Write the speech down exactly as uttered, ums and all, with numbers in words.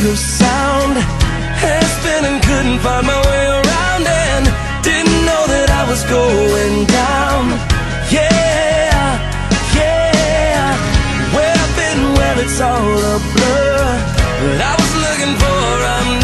no sound. Head spinning, couldn't find my way around, and didn't know that I was going down. Yeah, yeah. Where I've been, where it's all a blur, but I was looking for a